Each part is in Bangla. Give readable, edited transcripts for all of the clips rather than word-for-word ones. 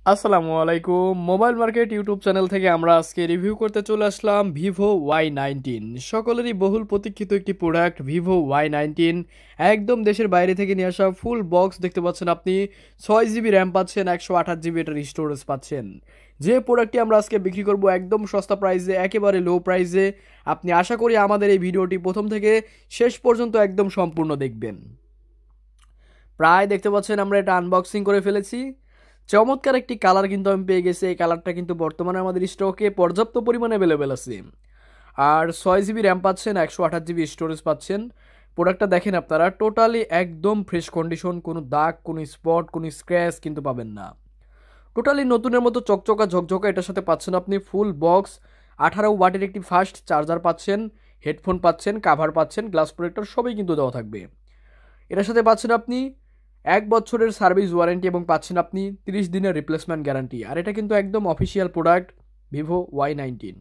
আসসালামু আলাইকুম। মোবাইল মার্কেট ইউটিউব চ্যানেল থেকে আমরা আজকে রিভিউ করতে চলে আসলাম ভিভো Y19। সকলেরই বহুল প্রতীক্ষিত একটি প্রোডাক্ট ভিভো Y19। একদম দেশের বাইরে থেকে নিয়ে আসা ফুল বক্স দেখতে পাচ্ছেন আপনি। 6 জিবি র্যাম পাচ্ছেন, 128 জিবি এটার স্টোরেজ পাচ্ছেন। যে প্রোডাক্টটি আমরা আজকে বিক্রি করব একদম সস্তা প্রাইসে, একেবারে লো প্রাইসে। আপনি আশা করি আমাদের এই ভিডিওটি প্রথম থেকে শেষ পর্যন্ত একদম সম্পূর্ণ দেখবেন। প্রায় দেখতে পাচ্ছেন আমরা এটা আনবক্সিং করে ফেলেছি। চমৎকার একটি কালার কিন্তু আমি পেয়ে গেছি। এই কালারটা কিন্তু বর্তমানে আমাদের স্টকে পর্যাপ্ত পরিমাণে অ্যাভেলেবেল আছে। আর 6 জিবি র্যাম পাচ্ছেন, 128 জিবি স্টোরেজ পাচ্ছেন। প্রোডাক্টটা দেখেন আপনারা, টোটালি একদম ফ্রেশ কন্ডিশন, কোনো দাগ, কোনো স্পট, কোনো স্ক্র্যাচ কিন্তু পাবেন না। টোটালি নতুনের মতো চকচকা ঝকঝকা এটার সাথে পাচ্ছেন আপনি ফুল বক্স। 18 ওয়াটের একটি ফাস্ট চার্জার পাচ্ছেন, হেডফোন পাচ্ছেন, কাভার পাচ্ছেন, গ্লাস প্রোটেক্টর সবই কিন্তু দেওয়া থাকবে। এটার সাথে পাচ্ছেন আপনি 1 বছরের সার্ভিস ওয়ারেন্টি এবং পাচ্ছেন আপনি 30 দিনের রিপ্লেসমেন্ট গ্যারান্টি। আর এটা কিন্তু একদম official product Vivo Y19।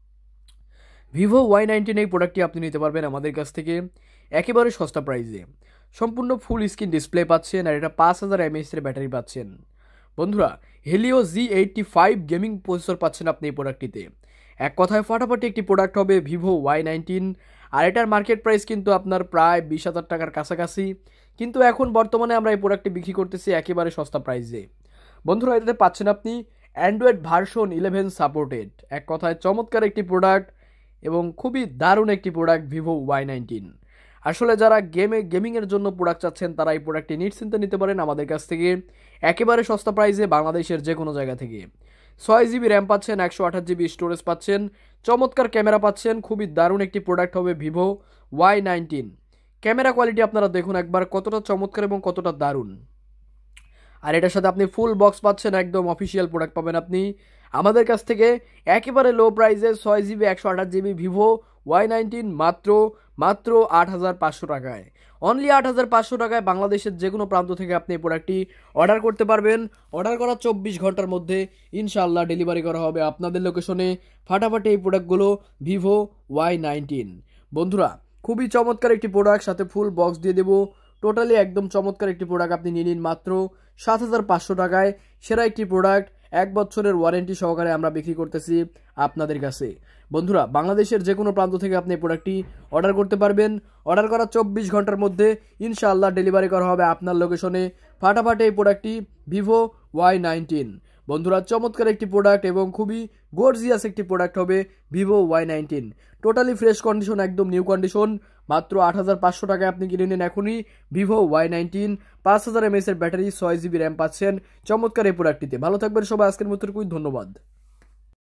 Vivo Y19 এই প্রোডাক্টটি আপনি নিতে পারবেন আমাদের কাছ থেকে একেবারে সস্তা প্রাইসে। সম্পূর্ণ ফুল স্ক্রিন ডিসপ্লে পাচ্ছেন, আর এটা 5000 mAh এর ব্যাটারি পাচ্ছেন। বন্ধুরা, হেলিও G85 গেমিং প্রসেসর পাচ্ছেন আপনি এই প্রোডাক্টটিতে। এক কথায় ফাটাফাটি একটি প্রোডাক্ট হবে ভিভো Y19। আর এটার মার্কেট প্রাইস কিন্তু আপনার প্রায় 20,000 টাকার কাছাকাছি, কিন্তু এখন বর্তমানে আমরা এই প্রোডাক্টটি বিক্রি করতেছি একেবারে সস্তা প্রাইসে। বন্ধুরা, এটাতে পাচ্ছেন আপনি অ্যান্ড্রয়েড ভার্সন 11 সাপোর্টেড। এক কথায় চমৎকার একটি প্রোডাক্ট এবং খুবই দারুণ একটি প্রোডাক্ট ভিভো Y19। আসলে যারা গেমিংয়ের জন্য প্রোডাক্ট চাচ্ছেন তারা এই প্রোডাক্টটি নিশ্চিন্তে নিতে পারেন আমাদের কাছ থেকে একেবারে সস্তা প্রাইসে, বাংলাদেশের যে কোনো জায়গা থেকে। 6 জিবি র্যাম পাচ্ছেন, 128 জিবি স্টোরেজ পাচ্ছেন, চমৎকার ক্যামেরা পাচ্ছেন। খুবই দারুণ একটি প্রোডাক্ট হবে ভিভো Y19। ক্যামেরা কোয়ালিটি আপনারা দেখুন একবার কতটা চমৎকার এবং কতটা দারুণ। আর এটার সাথে আপনি ফুল বক্স পাচ্ছেন, একদম অফিসিয়াল প্রোডাক্ট পাবেন আপনি আমাদের কাছ থেকে একেবারে লো প্রাইসে। 6 জিবি 128 জিবি ভিভো Y19 মাত্র মাত্র 8,500 টাকায়। অনলি 8,500 টাকায় বাংলাদেশের যে কোনো প্রান্ত থেকে আপনি এই প্রোডাক্টটি অর্ডার করতে পারবেন। অর্ডার করার 24 ঘন্টার মধ্যে ইনশাআল্লাহ ডেলিভারি করা হবে আপনাদের লোকেশনে। ফাটাফাটি এই প্রোডাক্টগুলো ভিভো Y19। বন্ধুরা, খুবই চমৎকার একটি প্রোডাক্ট, সাথে ফুল বক্স দিয়ে দেবো। টোটালি একদম চমৎকার একটি প্রোডাক্ট আপনি নিয়ে নিন মাত্র 7,500 টাকায়। সেরা একটি প্রোডাক্ট, 1 বছরের ওয়ারেন্টি সহকারে আমরা বিক্রি করতেছি আপনাদের কাছে। বন্ধুরা, বাংলাদেশের যে কোনো প্রান্ত থেকে আপনি এই প্রোডাক্টটি অর্ডার করতে পারবেন। অর্ডার করার 24 ঘন্টার মধ্যে ইনশাআল্লাহ ডেলিভারি করা হবে আপনার লোকেশনে। ফাটাফাটি এই প্রোডাক্টটি ভিভো Y19। বন্ধুরা, চমৎকার একটি প্রোডাক্ট এবং খুবই গর্জিয়াস একটি প্রোডাক্ট হবে Vivo Y19। Totally fresh condition, একদম নিউ কন্ডিশন। মাত্র 8,500 টাকায় আপনি কিনে নিন এখনই ভিভো Y19। 5000 mAh এর ব্যাটারি, 6 জিবি র্যাম পাচ্ছেন চমৎকার এই প্রোডাক্টটিতে। ভালো থাকবেন সবাই, আজকের মতো ধন্যবাদ।